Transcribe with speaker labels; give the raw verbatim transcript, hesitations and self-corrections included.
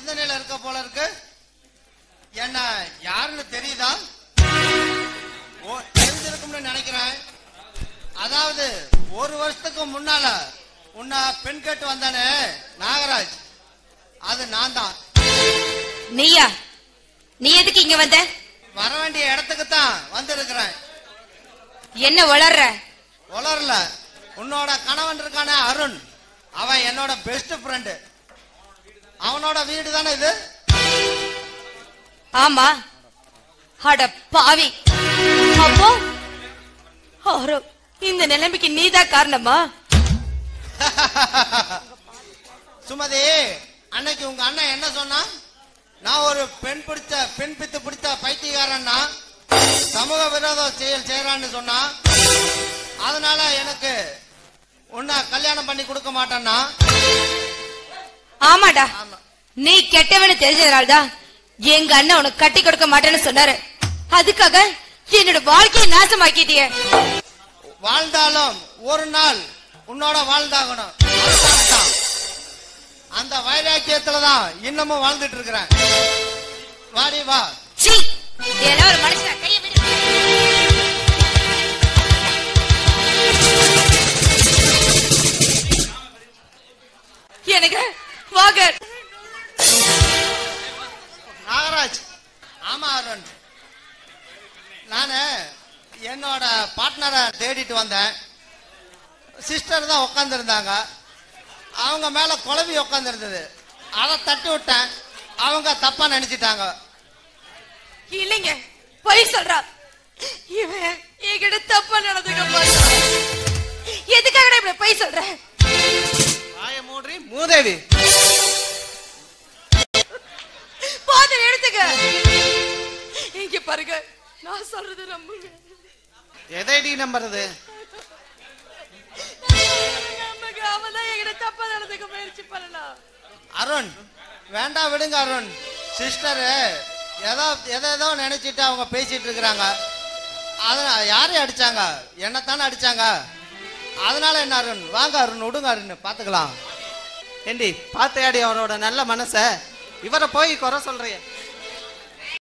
Speaker 1: சிந்தனையில இருக்க போல இருக்கு. என்ன யாருன்னு தெரியுதா? தெரிஞ்சிருக்கும்னு நினைக்கிறேன். அதாவது ஒரு வருஷத்துக்கு முன்னால உன்னை பெண் கேட்டு வந்தானே நாகராஜ், அது நான் தான்.
Speaker 2: நீயா? நீ எதுக்கு இங்க வந்த?
Speaker 1: வர வேண்டிய இடத்துக்கு தான் வந்திருக்கிறேன்.
Speaker 2: என்ன வளர்ற?
Speaker 1: வளரல. உன்னோட கணவன் இருக்கானே அருண், அவன் என்னோட பெஸ்ட் ஃப்ரெண்டு. அவனோட வீடு தானே இது?
Speaker 2: ஆமா. அட பாவி. அப்போ இந்த நிலைமைக்கு நீதான் காரணமா?
Speaker 1: சுமதி, அன்னைக்கு உங்க அண்ணன் என்ன சொன்னா? நான் ஒரு பெண் பிடிச்ச பெண் பித்து பிடித்த பைத்தியக்காரன்னா, சமூக விரோத செயல் செய்யறான்னு சொன்னா, அதனால எனக்கு உன்னை கல்யாணம் பண்ணி கொடுக்க மாட்டேன்னா.
Speaker 2: ஆமாடா, நீ கெட்டவனு தெரிஞ்சதுனால்தான் எங்க அண்ணன் உனக்கு கட்டி கொடுக்க மாட்டேன்னு சொன்னாரு. அதுக்காக என்னோட வாழ்க்கையை நாசமாக்கிட்டிய.
Speaker 1: வாழ்ந்தாலும் ஒரு நாள் உன்னோட வாழ்ந்தாகணும். அந்த வைராக்கியத்துலதான் இன்னமும் வாழ்ந்துட்டு இருக்கிறேன். வாடி வா.
Speaker 2: ஒரு மனுஷன் கையை விடு. எனக்கு வாங்க.
Speaker 1: நாகராஜ். ஆமா அருண், நானு என்னோட பார்ட்னரை தேடிட்டு வந்தேன். சிஸ்டர் தான் உட்கார்ந்து இருந்தாங்க. அவங்க மேல குழம்பி உட்கார்ந்து இருந்தது. அதை தட்டி விட்டேன். அவங்க தப்பா நினைச்சிட்டாங்க.
Speaker 2: இல்லைங்க, பொய் சொல்றா. இவன் என்கிட்ட தப்பா நடந்துக்க மாட்டான். எதுக்காக இப்படி பொய் சொல்ற?
Speaker 1: வாய மூடி மூதேவி.
Speaker 2: பாத்து எடுத்துக்க. இங்க பாருங்க, நான் சொல்றது நம்புங்க.
Speaker 1: எதைடி நம்புறது?
Speaker 2: அவதான் என்கிட்ட தப்பா நடந்துக்க முயற்சி பண்ணலாம்.
Speaker 1: அருண் வேண்டாம், விடுங்க அருண். சிஸ்டரு ஏதோ எதோ நினைச்சிட்டு அவங்க பேசிட்டு இருக்கிறாங்க. அதனால யாரையும் அடிச்சாங்க? என்னத்தானே அடிச்சாங்க. அதனால என்ன அருண், வாங்க அருண், விடுங்க அருண், பாத்துக்கலாம்.
Speaker 3: ஏண்டி பாத்தையாடி அவரோட நல்ல மனச, இவரை போய் குறை சொல்றிய?